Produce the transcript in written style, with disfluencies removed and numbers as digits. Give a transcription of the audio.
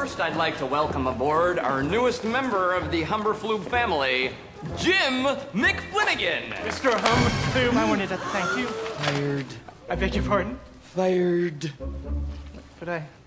First, I'd like to welcome aboard our newest member of the Humberflube family, Jim McFlinigan. Mr. Humberflube, I wanted to thank you. Fired. I beg your pardon? Fired. But